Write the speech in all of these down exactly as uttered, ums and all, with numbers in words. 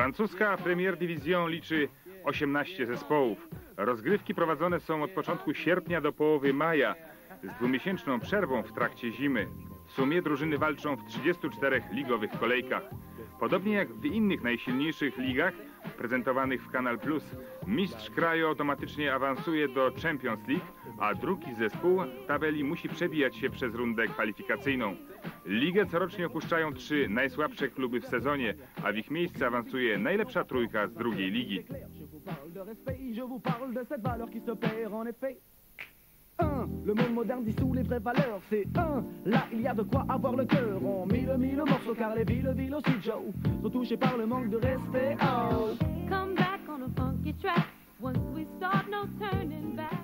Francuska Premier Division liczy osiemnaście zespołów. Rozgrywki prowadzone są od początku sierpnia do połowy maja z dwumiesięczną przerwą w trakcie zimy. W sumie drużyny walczą w trzydziestu czterech ligowych kolejkach. Podobnie jak w innych najsilniejszych ligach prezentowanych w Kanal Plus, mistrz kraju automatycznie awansuje do Champions League, a drugi zespół tabeli musi przebijać się przez rundę kwalifikacyjną. Ligę corocznie opuszczają trzy najsłabsze kluby w sezonie, a w ich miejsce awansuje najlepsza trójka z drugiej ligi. Un, le monde moderne dissout les vraies valeurs. C'est un, là il y a de quoi avoir le cœur. On mille mille morceaux car les villes, villes aussi Joe sont touchées par le manque de respect. Oh, come back on a funky track. Once we start, no turning back.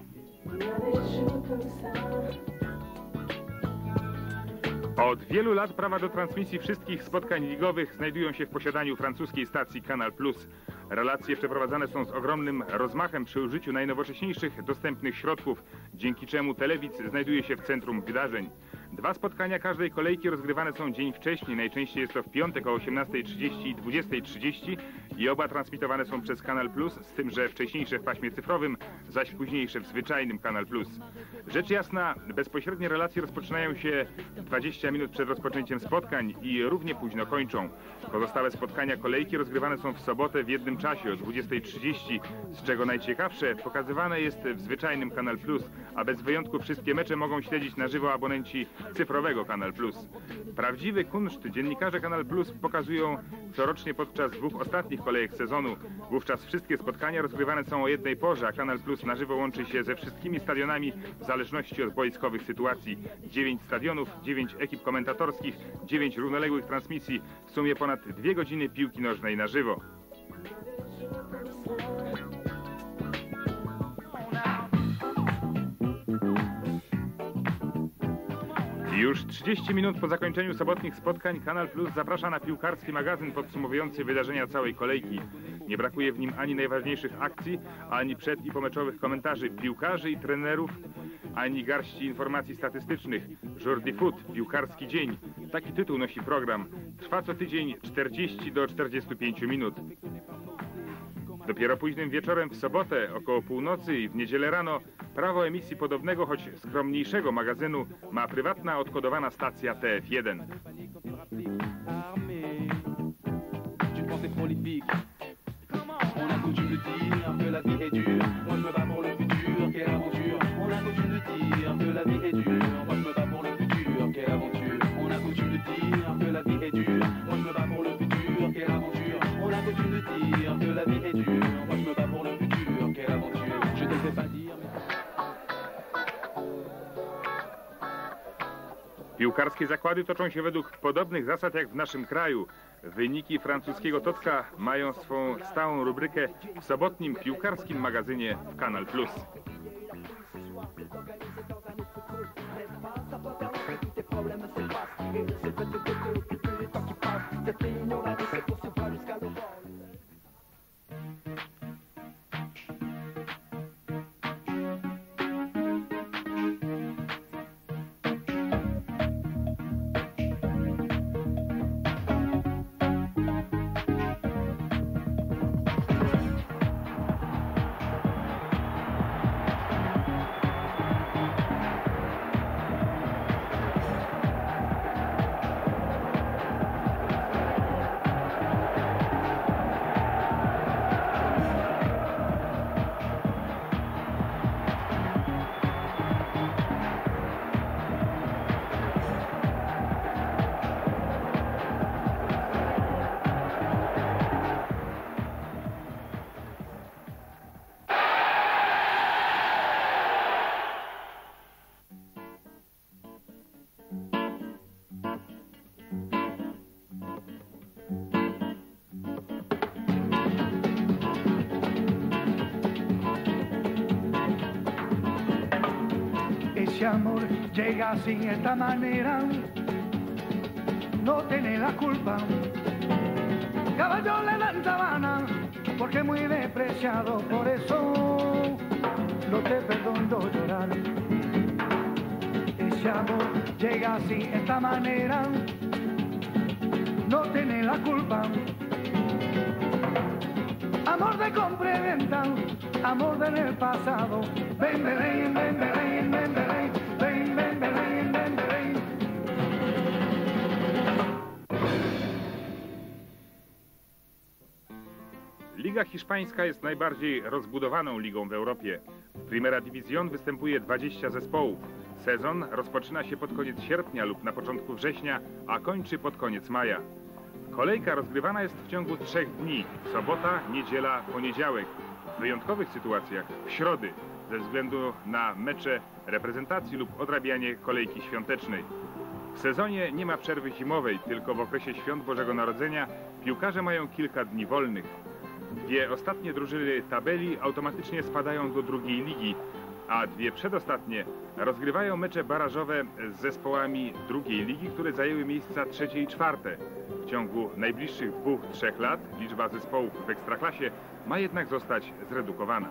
Od wielu lat prawa do transmisji wszystkich spotkań ligowych znajdują się w posiadaniu francuskiej stacji Kanal Plus. Relacje przeprowadzane są z ogromnym rozmachem przy użyciu najnowocześniejszych dostępnych środków, dzięki czemu telewidz znajduje się w centrum wydarzeń. Dwa spotkania każdej kolejki rozgrywane są dzień wcześniej, najczęściej jest to w piątek o osiemnastej trzydzieści i dwudziestej trzydzieści i oba transmitowane są przez Kanal Plus, z tym, że wcześniejsze w paśmie cyfrowym, zaś późniejsze w zwyczajnym Kanal Plus. Rzecz jasna, bezpośrednie relacje rozpoczynają się dwadzieścia minut przed rozpoczęciem spotkań i równie późno kończą. Pozostałe spotkania kolejki rozgrywane są w sobotę w jednym czasie o dwudziestej trzydzieści, z czego najciekawsze pokazywane jest w zwyczajnym Kanal Plus, a bez wyjątku wszystkie mecze mogą śledzić na żywo abonenci cyfrowego Kanal Plus. Prawdziwy kunszt dziennikarze Kanal Plus pokazują corocznie podczas dwóch ostatnich kolejek sezonu. Wówczas wszystkie spotkania rozgrywane są o jednej porze, a Kanal Plus na żywo łączy się ze wszystkimi stadionami w zależności od boiskowych sytuacji. Dziewięć stadionów, dziewięć ekip komentatorskich, dziewięć równoległych transmisji, w sumie ponad dwie godziny piłki nożnej na żywo. Już trzydzieści minut po zakończeniu sobotnich spotkań Kanal Plus zaprasza na piłkarski magazyn podsumowujący wydarzenia całej kolejki. Nie brakuje w nim ani najważniejszych akcji, ani przed- i pomeczowych komentarzy piłkarzy i trenerów, ani garści informacji statystycznych. Jour de foot, piłkarski dzień. Taki tytuł nosi program. Trwa co tydzień czterdzieści do czterdziestu pięciu minut. Dopiero późnym wieczorem w sobotę, około północy i w niedzielę rano prawo emisji podobnego, choć skromniejszego magazynu ma prywatna, odkodowana stacja T F jeden. Piłkarskie zakłady toczą się według podobnych zasad jak w naszym kraju. Wyniki francuskiego Totka mają swą stałą rubrykę w sobotnim piłkarskim magazynie w Kanal Plus. Ese amor llega así, esta manera, no tiene la culpa. Caballo le dan sabana, porque muy despreciado, por eso no te perdono llorar. Ese amor llega así, esta manera, no tiene la culpa. amor de compra y venta, amor del pasado. Ven, Belén, ven, Belén, ven, Belén, ven, ven, Belén, ven, Belén. Liga hiszpańska jest najbardziej rozbudowaną ligą w Europie. W Primera División występuje dwadzieścia zespołów. Sezon rozpoczyna się pod koniec sierpnia lub na początku września, a kończy pod koniec maja. Kolejka rozgrywana jest w ciągu trzech dni: sobota, niedziela, poniedziałek. W wyjątkowych sytuacjach w środy, ze względu na mecze reprezentacji lub odrabianie kolejki świątecznej. W sezonie nie ma przerwy zimowej, tylko w okresie świąt Bożego Narodzenia piłkarze mają kilka dni wolnych. Dwie ostatnie drużyny tabeli automatycznie spadają do drugiej ligi, a dwie przedostatnie rozgrywają mecze barażowe z zespołami drugiej ligi, które zajęły miejsca trzecie i czwarte. W ciągu najbliższych dwóch, trzech lat liczba zespołów w Ekstraklasie ma jednak zostać zredukowana.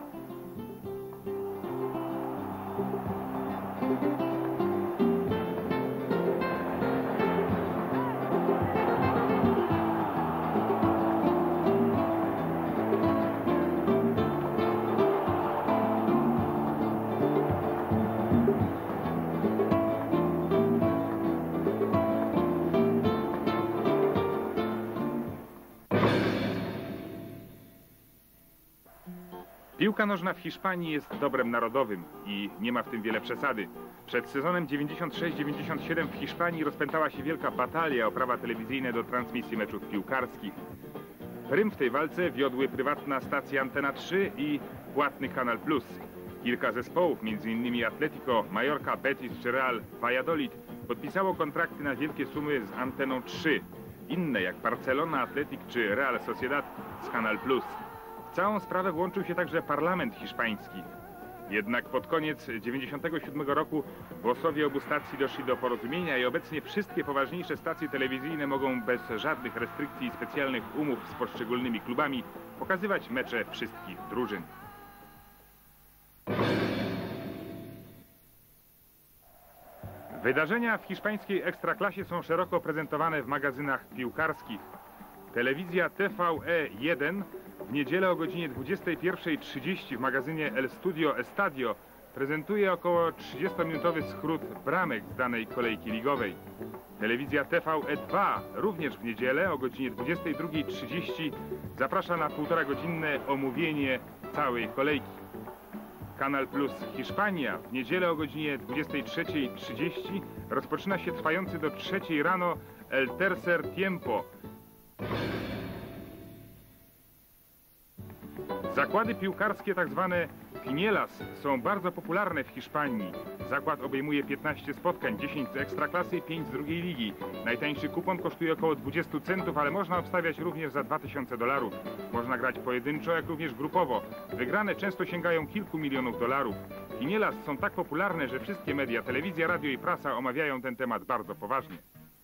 Piłka nożna w Hiszpanii jest dobrem narodowym i nie ma w tym wiele przesady. Przed sezonem dziewięćdziesiąt sześć dziewięćdziesiąt siedem w Hiszpanii rozpętała się wielka batalia o prawa telewizyjne do transmisji meczów piłkarskich. Prym w tej walce wiodły prywatna stacja Antena trzy i płatny Canal Plus. Kilka zespołów, między innymi Atletico, Mallorca, Betis czy Real Valladolid, podpisało kontrakty na wielkie sumy z Anteną trzy. Inne, jak Barcelona, Atletic czy Real Sociedad, z Canal Plus. W całą sprawę włączył się także parlament hiszpański. Jednak pod koniec dziewięćdziesiątego siódmego roku bossowie obu stacji doszli do porozumienia i obecnie wszystkie poważniejsze stacje telewizyjne mogą bez żadnych restrykcji i specjalnych umów z poszczególnymi klubami pokazywać mecze wszystkich drużyn. Wydarzenia w hiszpańskiej ekstraklasie są szeroko prezentowane w magazynach piłkarskich. Telewizja T V E jeden w niedzielę o godzinie dwudziestej pierwszej trzydzieści w magazynie El Studio Estadio prezentuje około trzydziestominutowy skrót bramek z danej kolejki ligowej. Telewizja T V E dwa również w niedzielę o godzinie dwudziestej drugiej trzydzieści zaprasza na półtora godzinne omówienie całej kolejki. Canal Plus Hiszpania w niedzielę o godzinie dwudziestej trzeciej trzydzieści rozpoczyna się trwający do trzeciej rano El Tercer Tiempo. Zakłady piłkarskie, tak zwane Quinielas, są bardzo popularne w Hiszpanii. Zakład obejmuje piętnaście spotkań, dziesięć z ekstraklasy i pięć z drugiej ligi. Najtańszy kupon kosztuje około dwadzieścia centów, ale można obstawiać również za dwa tysiące dolarów. Można grać pojedynczo, jak również grupowo. Wygrane często sięgają kilku milionów dolarów. Quinielas są tak popularne, że wszystkie media, telewizja, radio i prasa omawiają ten temat bardzo poważnie.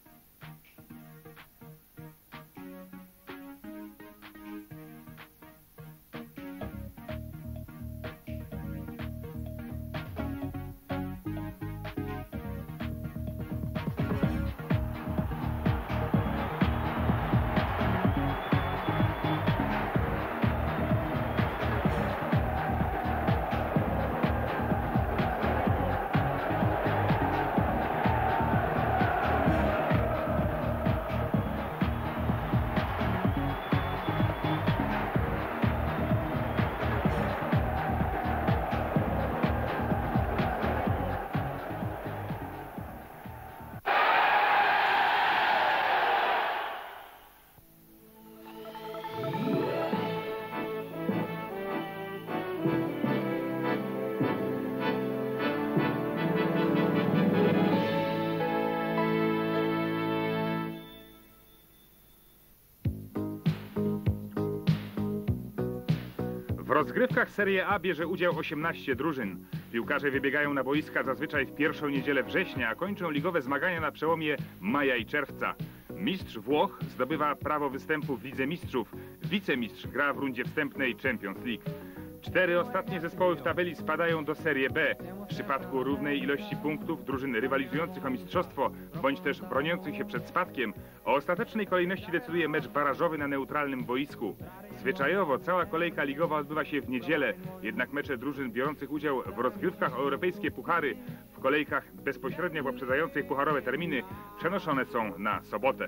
W rozgrywkach Serie A bierze udział osiemnaście drużyn. Piłkarze wybiegają na boiska zazwyczaj w pierwszą niedzielę września, a kończą ligowe zmagania na przełomie maja i czerwca. Mistrz Włoch zdobywa prawo występu w Lidze Mistrzów. Wicemistrz gra w rundzie wstępnej Champions League. Cztery ostatnie zespoły w tabeli spadają do Serie B. W przypadku równej ilości punktów drużyn rywalizujących o mistrzostwo, bądź też broniących się przed spadkiem, o ostatecznej kolejności decyduje mecz barażowy na neutralnym boisku. Zwyczajowo cała kolejka ligowa odbywa się w niedzielę, jednak mecze drużyn biorących udział w rozgrywkach o europejskie puchary w kolejkach bezpośrednio poprzedzających pucharowe terminy przenoszone są na sobotę.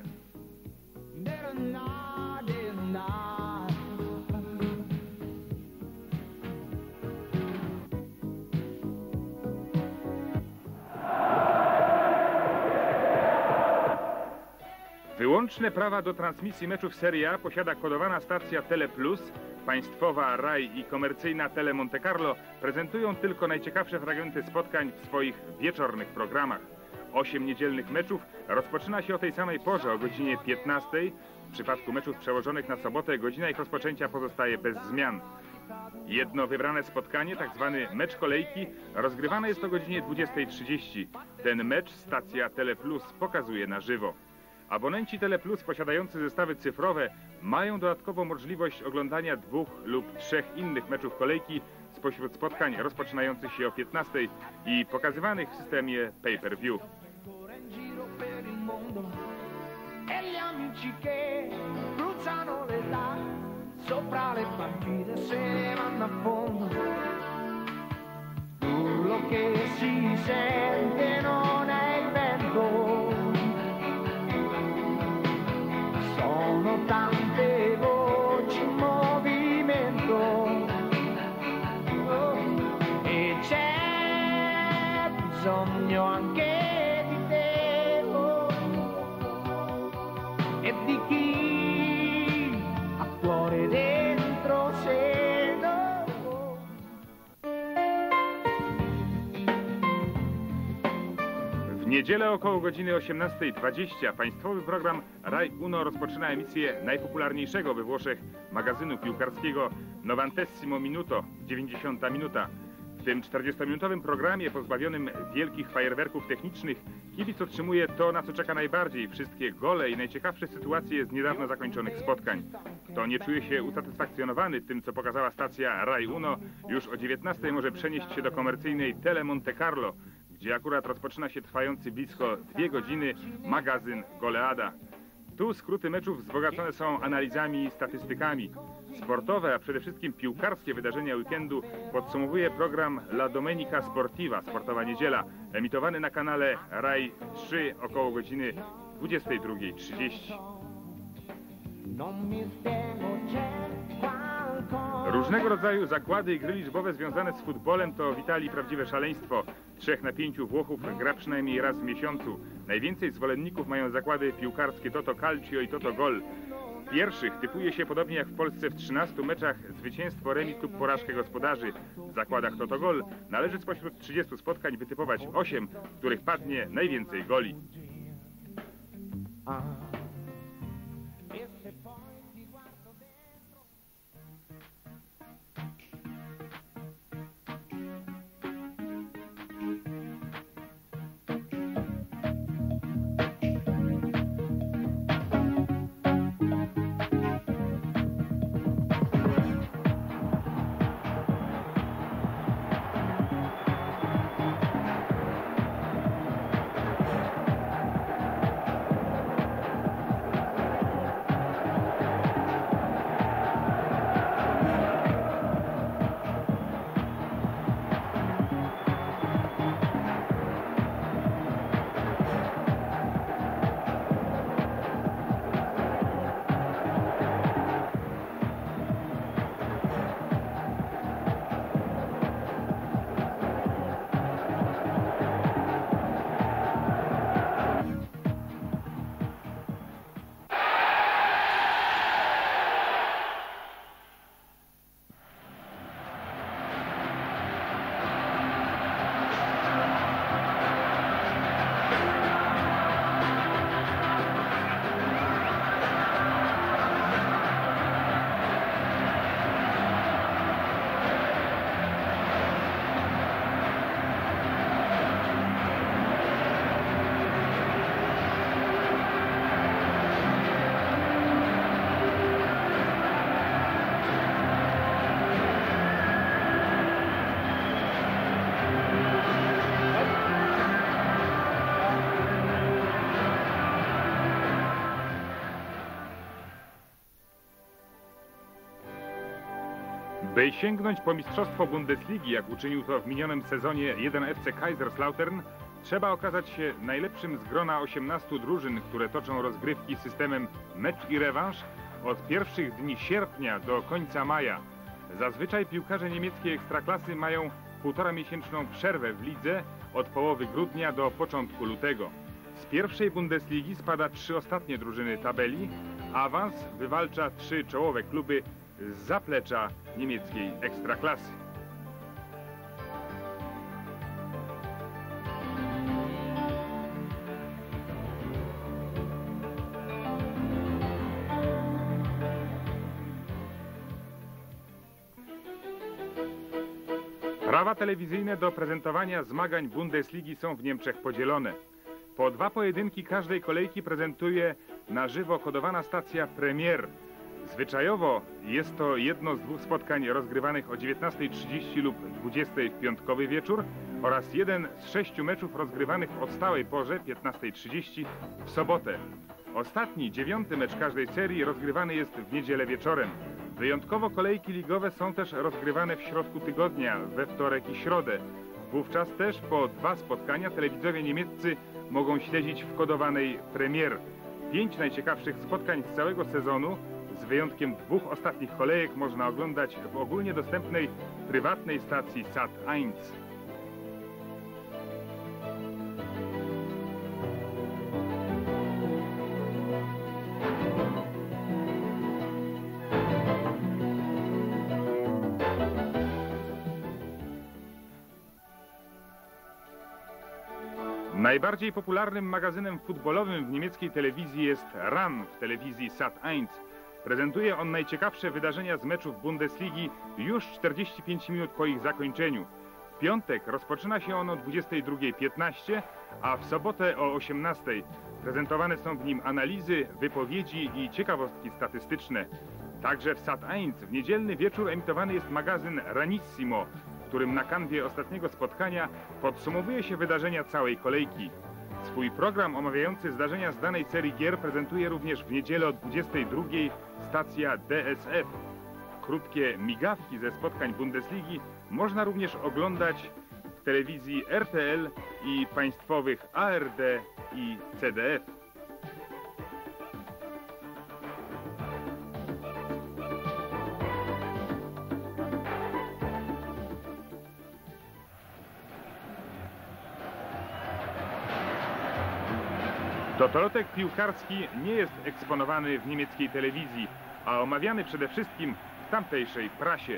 Wyłączne prawa do transmisji meczów Serie A posiada kodowana stacja Tele Plus. Państwowa R A I i komercyjna Tele Monte Carlo prezentują tylko najciekawsze fragmenty spotkań w swoich wieczornych programach. Osiem niedzielnych meczów rozpoczyna się o tej samej porze, o godzinie piętnastej. W przypadku meczów przełożonych na sobotę godzina ich rozpoczęcia pozostaje bez zmian. Jedno wybrane spotkanie, tak zwany mecz kolejki, rozgrywane jest o godzinie dwudziestej trzydzieści. Ten mecz stacja Tele Plus pokazuje na żywo. Abonenci Tele Plus posiadający zestawy cyfrowe mają dodatkowo możliwość oglądania dwóch lub trzech innych meczów kolejki spośród spotkań rozpoczynających się o piętnastej i pokazywanych w systemie pay-per-view. Sono tante voci in movimento oh, e c'è bisogno anche di te oh, e di chi ha cuore dentro sé no, oh. W niedzielę około godziny osiemnastej dwadzieścia państwowy program Rai Uno rozpoczyna emisję najpopularniejszego we Włoszech magazynu piłkarskiego Novantesimo Minuto, dziewięćdziesiąta minuta. W tym czterdziestominutowym programie pozbawionym wielkich fajerwerków technicznych kibic otrzymuje to, na co czeka najbardziej, wszystkie gole i najciekawsze sytuacje z niedawno zakończonych spotkań. Kto nie czuje się usatysfakcjonowany tym, co pokazała stacja Rai Uno, już o dziewiętnastej może przenieść się do komercyjnej Tele Monte Carlo, gdzie akurat rozpoczyna się trwający blisko dwie godziny magazyn Goleada. Tu skróty meczów wzbogacone są analizami i statystykami. Sportowe, a przede wszystkim piłkarskie wydarzenia weekendu podsumowuje program La Domenica Sportiva, sportowa niedziela, emitowany na kanale Rai trzy około godziny dwudziestej drugiej trzydzieści. Różnego rodzaju zakłady i gry liczbowe związane z futbolem to w Italii prawdziwe szaleństwo. Trzech na pięciu Włochów gra przynajmniej raz w miesiącu. Najwięcej zwolenników mają zakłady piłkarskie Toto Calcio i Toto Gol. W pierwszych typuje się podobnie jak w Polsce w trzynastu meczach zwycięstwo, remis lub porażkę gospodarzy. W zakładach Toto Gol należy spośród trzydziestu spotkań wytypować osiem, w których padnie najwięcej goli. By sięgnąć po mistrzostwo Bundesligi, jak uczynił to w minionym sezonie jeden F C Kaiserslautern, trzeba okazać się najlepszym z grona osiemnastu drużyn, które toczą rozgrywki systemem mecz i rewanż od pierwszych dni sierpnia do końca maja. Zazwyczaj piłkarze niemieckiej ekstraklasy mają półtora miesięczną przerwę w lidze od połowy grudnia do początku lutego. Z pierwszej Bundesligi spada trzy ostatnie drużyny tabeli, awans wywalcza trzy czołowe kluby z zaplecza niemieckiej ekstraklasy. Prawa telewizyjne do prezentowania zmagań Bundesligi są w Niemczech podzielone. Po dwa pojedynki każdej kolejki prezentuje na żywo kodowana stacja Premier. Zwyczajowo jest to jedno z dwóch spotkań rozgrywanych o dziewiętnastej trzydzieści lub dwudziestej w piątkowy wieczór oraz jeden z sześciu meczów rozgrywanych o stałej porze piętnastej trzydzieści w sobotę. Ostatni, dziewiąty mecz każdej serii rozgrywany jest w niedzielę wieczorem. Wyjątkowo kolejki ligowe są też rozgrywane w środku tygodnia, we wtorek i środę. Wówczas też po dwa spotkania telewidzowie niemieccy mogą śledzić w kodowanej Premier. Pięć najciekawszych spotkań z całego sezonu, z wyjątkiem dwóch ostatnich kolejek, można oglądać w ogólnie dostępnej prywatnej stacji Sat jeden. Najbardziej popularnym magazynem futbolowym w niemieckiej telewizji jest Ran w telewizji Sat jeden. Prezentuje on najciekawsze wydarzenia z meczów Bundesligi już czterdzieści pięć minut po ich zakończeniu. W piątek rozpoczyna się on o dwudziestej drugiej piętnaście, a w sobotę o osiemnastej. Prezentowane są w nim analizy, wypowiedzi i ciekawostki statystyczne. Także w Sat jeden w niedzielny wieczór emitowany jest magazyn Ranissimo, w którym na kanwie ostatniego spotkania podsumowuje się wydarzenia całej kolejki. Swój program omawiający zdarzenia z danej serii gier prezentuje również w niedzielę o dwudziestej drugiej stacja D S F. Krótkie migawki ze spotkań Bundesligi można również oglądać w telewizji R T L i państwowych A R D i C D F. Totolotek piłkarski nie jest eksponowany w niemieckiej telewizji, a omawiany przede wszystkim w tamtejszej prasie.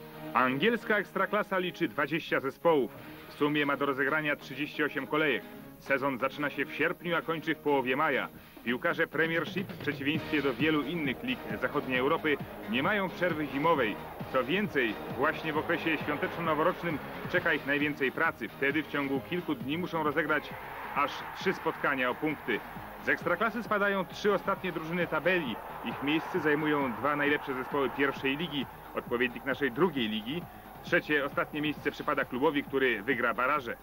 Angielska ekstraklasa liczy dwadzieścia zespołów. W sumie ma do rozegrania trzydzieści osiem kolejek. Sezon zaczyna się w sierpniu, a kończy w połowie maja. Piłkarze Premiership, w przeciwieństwie do wielu innych lig zachodniej Europy, nie mają przerwy zimowej. Co więcej, właśnie w okresie świąteczno-noworocznym czeka ich najwięcej pracy. Wtedy w ciągu kilku dni muszą rozegrać aż trzy spotkania o punkty. Z Ekstraklasy spadają trzy ostatnie drużyny tabeli. Ich miejsce zajmują dwa najlepsze zespoły pierwszej ligi, odpowiednik naszej drugiej ligi. Trzecie, ostatnie miejsce przypada klubowi, który wygra baraże.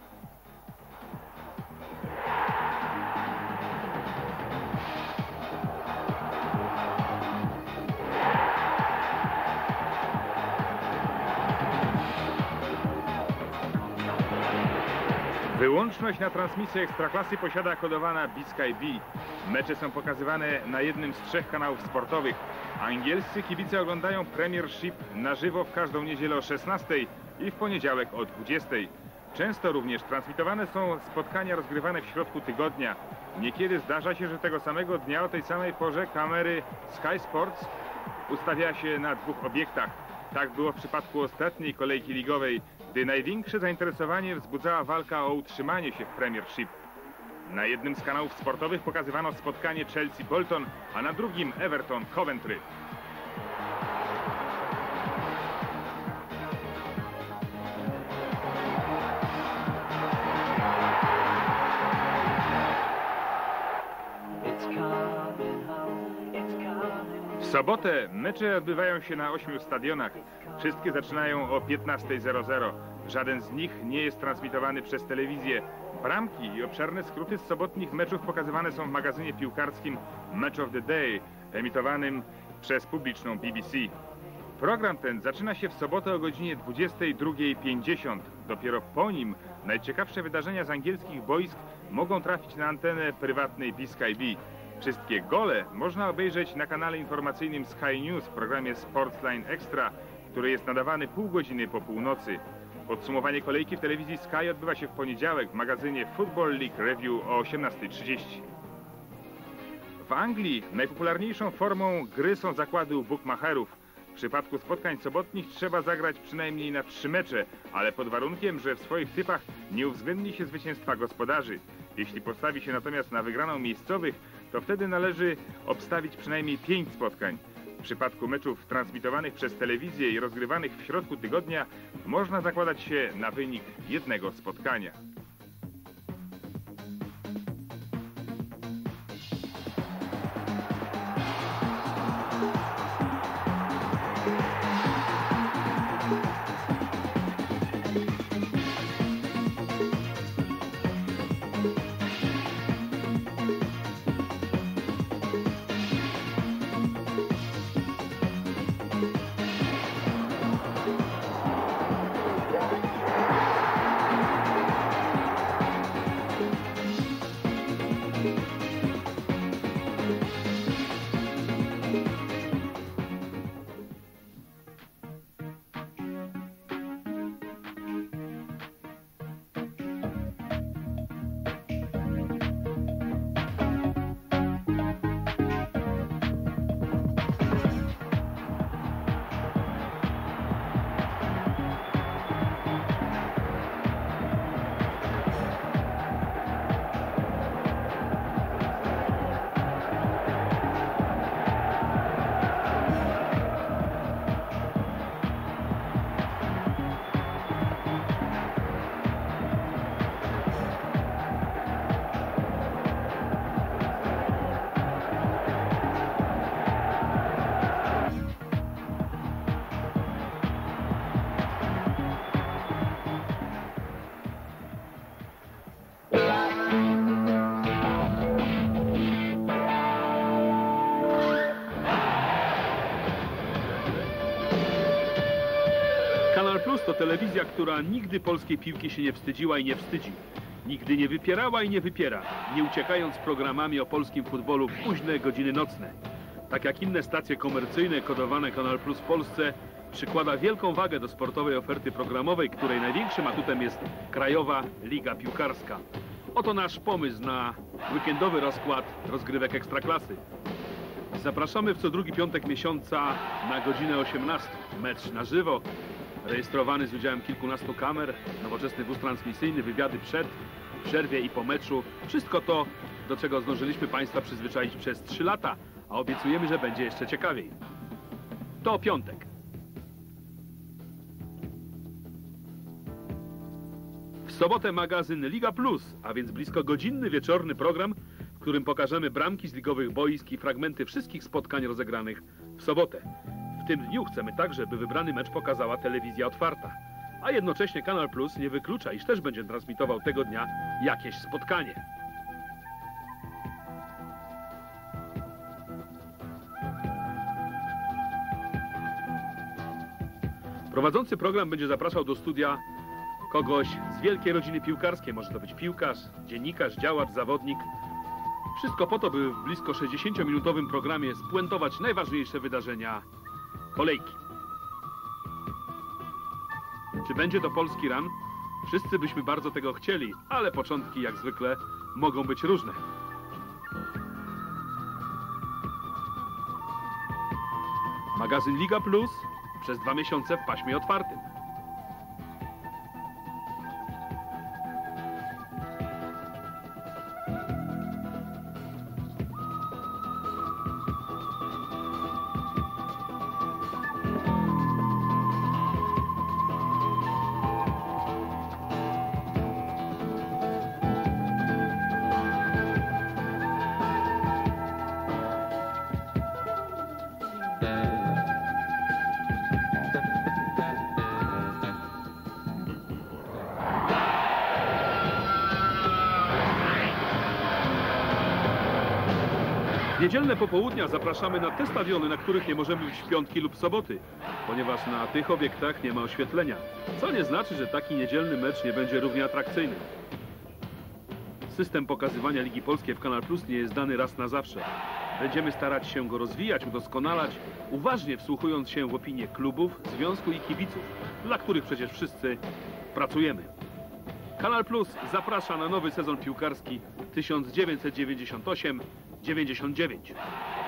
Wyłączność na transmisję Ekstraklasy posiada kodowana B-Sky B. Mecze są pokazywane na jednym z trzech kanałów sportowych. Angielscy kibice oglądają Premiership na żywo w każdą niedzielę o szesnastej i w poniedziałek o dwudziestej. Często również transmitowane są spotkania rozgrywane w środku tygodnia. Niekiedy zdarza się, że tego samego dnia o tej samej porze kamery Sky Sports ustawia się na dwóch obiektach. Tak było w przypadku ostatniej kolejki ligowej, gdy największe zainteresowanie wzbudzała walka o utrzymanie się w Premiership. Na jednym z kanałów sportowych pokazywano spotkanie Chelsea-Bolton, a na drugim Everton-Coventry. W sobotę mecze odbywają się na ośmiu stadionach. Wszystkie zaczynają o piętnastej zero zero. Żaden z nich nie jest transmitowany przez telewizję. Bramki i obszerne skróty z sobotnich meczów pokazywane są w magazynie piłkarskim Match of the Day, emitowanym przez publiczną B B C. Program ten zaczyna się w sobotę o godzinie dwudziestej drugiej pięćdziesiąt. Dopiero po nim najciekawsze wydarzenia z angielskich boisk mogą trafić na antenę prywatnej B-Sky B. Wszystkie gole można obejrzeć na kanale informacyjnym Sky News w programie Sportsline Extra, który jest nadawany pół godziny po północy. Podsumowanie kolejki w telewizji Sky odbywa się w poniedziałek w magazynie Football League Review o osiemnastej trzydzieści. W Anglii najpopularniejszą formą gry są zakłady u bukmacherów. W przypadku spotkań sobotnich trzeba zagrać przynajmniej na trzy mecze, ale pod warunkiem, że w swoich typach nie uwzględni się zwycięstwa gospodarzy. Jeśli postawi się natomiast na wygraną miejscowych, to wtedy należy obstawić przynajmniej pięć spotkań. W przypadku meczów transmitowanych przez telewizję i rozgrywanych w środku tygodnia można zakładać się na wynik jednego spotkania. Kanal Plus to telewizja, która nigdy polskiej piłki się nie wstydziła i nie wstydzi. Nigdy nie wypierała i nie wypiera, nie uciekając programami o polskim futbolu w późne godziny nocne. Tak jak inne stacje komercyjne kodowane Kanal Plus w Polsce, przykłada wielką wagę do sportowej oferty programowej, której największym atutem jest Krajowa Liga Piłkarska. Oto nasz pomysł na weekendowy rozkład rozgrywek Ekstraklasy. Zapraszamy w co drugi piątek miesiąca na godzinę osiemnastą. Mecz na żywo, rejestrowany z udziałem kilkunastu kamer, nowoczesny wóz transmisyjny, wywiady przed w przerwie i po meczu. Wszystko to, do czego zdążyliśmy Państwa przyzwyczaić przez trzy lata, a obiecujemy, że będzie jeszcze ciekawiej. To piątek. W sobotę magazyn Liga Plus, a więc blisko godzinny wieczorny program, w którym pokażemy bramki z ligowych boisk i fragmenty wszystkich spotkań rozegranych w sobotę. W tym dniu chcemy także, by wybrany mecz pokazała telewizja otwarta. A jednocześnie Kanal Plus nie wyklucza, iż też będzie transmitował tego dnia jakieś spotkanie. Prowadzący program będzie zapraszał do studia kogoś z wielkiej rodziny piłkarskiej. Może to być piłkarz, dziennikarz, działacz, zawodnik. Wszystko po to, by w blisko sześćdziesięciominutowym programie spuentować najważniejsze wydarzenia kolejki. Czy będzie to polski ran? Wszyscy byśmy bardzo tego chcieli, ale początki jak zwykle mogą być różne. Magazyn Liga Plus przez dwa miesiące w paśmie otwartym. W niedzielne popołudnia zapraszamy na te stadiony, na których nie możemy być w piątki lub soboty, ponieważ na tych obiektach nie ma oświetlenia, co nie znaczy, że taki niedzielny mecz nie będzie równie atrakcyjny. System pokazywania Ligi Polskiej w Kanal Plus nie jest dany raz na zawsze. Będziemy starać się go rozwijać, udoskonalać, uważnie wsłuchując się w opinie klubów, związku i kibiców, dla których przecież wszyscy pracujemy. Kanal Plus zaprasza na nowy sezon piłkarski tysiąc dziewięćset dziewięćdziesiąt osiem dziewięćdziesiąt dziewięć.